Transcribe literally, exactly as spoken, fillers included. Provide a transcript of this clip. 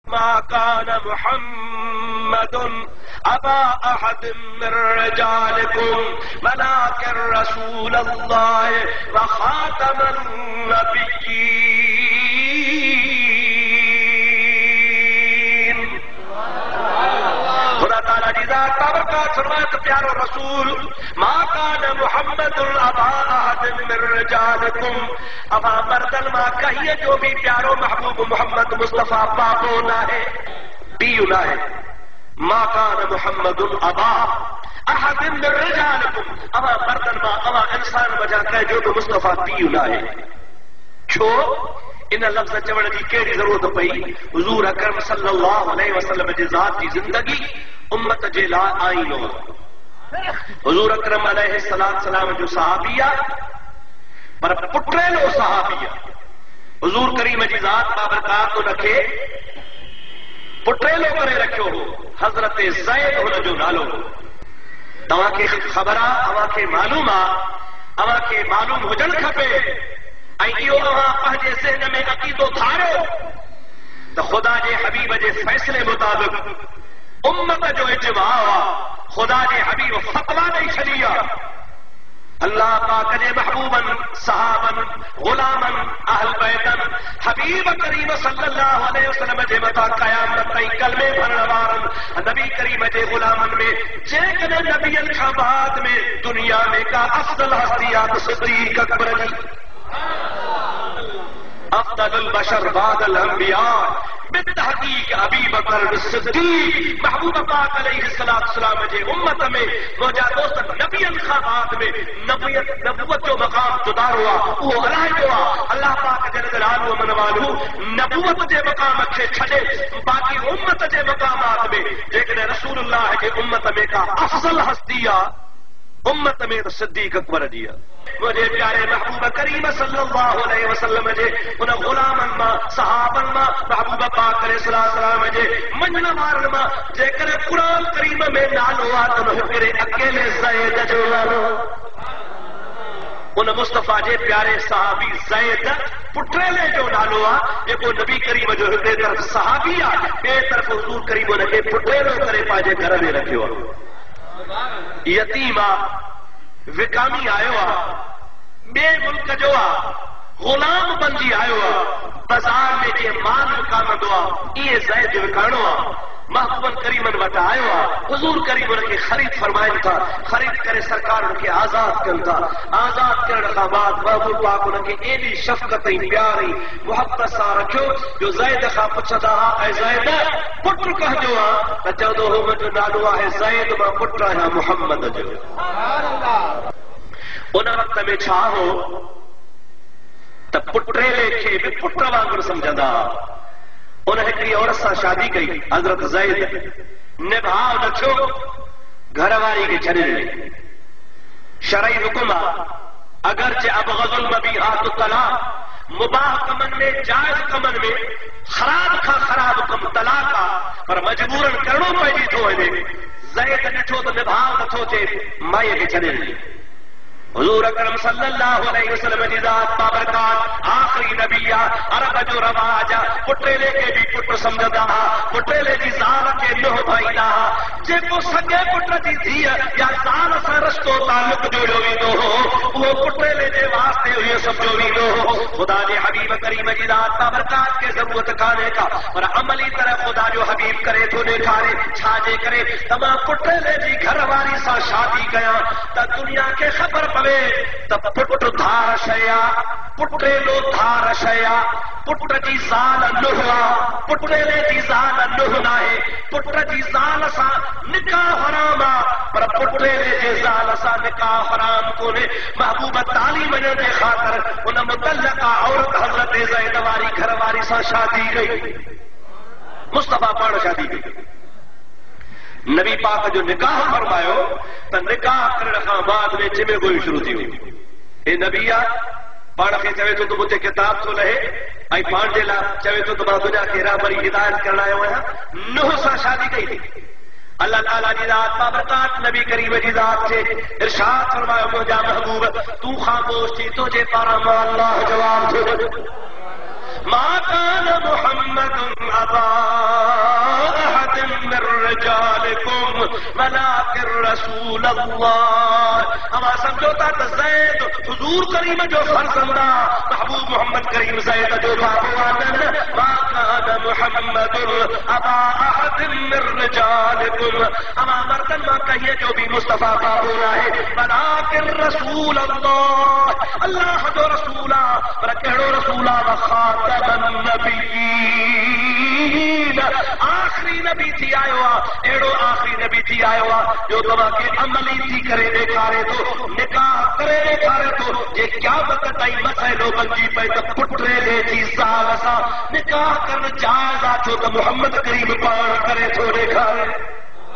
ما كان محمد أبا أحد من رجالكم ولكن رسول الله وخاتم النبيين. خدا تعالیٰ کی ذات بابرکات فرمائے تو پیارو رسول ما كان محمد ابا احد من رجالكم ابا مردن ما کہیے جو بھی پیارو محبوب محمد مصطفیٰ پاک ہونا ہے بیونا ہے. ما كان محمد ابا احد من رجالكم ابا مردن ما ابا انسان وجہ کہ جو بھی مصطفیٰ بیونا ہے. چھو ان لفظ چوڑ کی کیڑی ضرورت پئی؟ حضور اکرم صلی اللہ علیہ وسلم جی ذات کی زندگی امت جے لا آئین ہو. حضور اکرم علیہ السلام جو صحابیہ پر پٹرے لو صحابیہ حضور کریم جی ذات بابرکات کو رکھے پٹرے لو کرے رکھو ہو. حضرت زید ہن جو نالو تواں کے خبر اواں کے معلوم اواں کے معلوم ہوجن کھپے ایو اواں پنجے ذہن میں عقیدو دھارو تو خدا جے حبیب جے فیصلے مطابق امت جو اجماع ہوا خدا جے حبیب فتوا نہیں چھڑیا. اللہ پاک جے محبوبن صحابن غلامن اہل بیتن حبیب کریم صلی اللہ علیہ وسلم جے متا قیامت تائیں کلمے بھرن وارن نبی کریم جے غلامن میں جیکن نبیین کھا بعد میں دنیا میں کا افضل ہستیات صدیق اکبر علی افضل البشر بعد الانبیاء بالتحقیق ابی بکر الصدیق محبوب پاک علیہ السلام جے امت میں موجہ دوست نبی انخابات میں نبیت نبوت جو مقام جدا ہوا وہ اللہ جو اللہ پاک جل جلالہ من والو نبوت جے مقام اکھے چھڑے باقی امت جے مقامات میں لیکن رسول اللہ جے امت میں کا افضل ہستیہ امت میں تو صدیق اکبر دیا. مجھے پیارے محبوب کریم صلی اللہ علیہ وسلم جے ان غلامن ما صحابن ما محبوب پاک علیہ السلام جے منن وارن ما جے کرے قرآن کریم میں نالو آتن کرے اکیلے زید جو نالو ان مصطفیٰ جے پیارے صحابی زید پٹریلے جو نالو آ جے نبی کریم جو بے طرف صحابی آ بے طرف حضور کریم نے پٹریلو کرے پاجے گھر میں رکھو یتیم آ وکامی آئیو آ بے ملک جو آ غلام بنجی آئیو آ بازار میں جے مال وکامندو آ یہ زید وکانو آ محبوبن کریمن وٹا آئیو آ حضور کریم ان کے خرید فرمائن تھا خرید کرے سرکار ان کے آزاد کن تھا آزاد کرنے کا بعد محبوب پاک ان کے ایلی شفقتیں پیاری محبت سا رکھو جو زید خواہ پچھتا اے زید پٹر کہہ جو آ چودو ہو جو نالو ہے زید ما پٹر ہے محمد جو ان وقت میں چھاہو تب پٹرے لے کے بھی پٹر وانگر سمجھدا انہیں ایک عورت سے شادی کی حضرت زید نبھاؤ نچو گھر والی کے چھنے شرعی حکم اگرچہ ابغض المبیحات الطلاق مباح کمن میں جائز کمن میں خراب کھا خراب کم طلاقا پر مجبورن کرنو پہلی تو ہے زید نٹھو تو نبھاؤ نتھو چے مائے کے چھنے حضور اکرم صلی اللہ علیہ وسلم کی ذات بابرکات آخری نبی عرب جو رواج پٹرے لے کے بھی پٹر سمجھدا پٹرے لے دی زال کے نہ بھائیدا جے کو سگے پٹر دی تھی یا زال سے رشتو تعلق جوڑو ویندو ہو وہ پٹرے لے دے واسطے ہوئے سب جو ویندو ہو. خدا دے حبیب کریم کی ذات بابرکات کے ضرورت کھانے کا اور عملی طرح خدا جو حبیب کرے تو نے کھارے چھاجے کرے تمام پٹرے لے دی گھر والی سا شادی گیا تا دنیا کے خبر پوے تب پٹ دھار شیا پٹرے لو دھار شیا پٹر جی زال نہوا پٹرے لے جی زال نہنا ہے پٹر جی زال سا نکاح حرام پر پٹرے لے جی زال سا نکاح حرام کو نے محبوب تعلیم نے خاطر ان متعلقہ عورت حضرت زید واری گھر واری سا شادی گئی مصطفیٰ پاڑ شادی گئی نبی پاک جو نکاح فرمایو تو نکاح کرنے کا بعد میں جمع گوئی شروع تھی ہوئی اے نبیہ پاڑ کے چوے تو مجھے کتاب تو لہے آئی پان جے لا چوے تو تمہا دنیا کے راہ بری ہدایت کرنا ہے ہویا نو سا شادی گئی تھی. اللہ تعالیٰ جی ذات بابرکات نبی کریم جی ذات سے ارشاد فرمایا مجھا محبوب تو خاموش تھی تجھے پارا ما اللہ جواب دے ما کان محمد ابا ولكن رسول اللہ. اما سمجھوتا تو زید حضور کریم جو فرزندہ محبوب محمد کریم زید جو بابوانن ما كان محمد ابا احد من رجالكم. اما مردن ما کہیے جو بھی مصطفیٰ کا ہونا ہے ولكن رسول اللہ اللہ جو رسولہ پر کہڑو رسولہ وخاتم النبیین آخری نبی تھی آئے ہوا ایڑو آخری نبی تھی آئے ہوا جو تمہاں کے عملی تھی کرے دیکھارے تو نکاح کرے دیکھارے تو یہ کیا وقت آئی مسئلو بنجی پہ تو پٹرے لے جی سالسا نکاح کرنا جائز آچو تو محمد کریم پار کرے تو دیکھارے.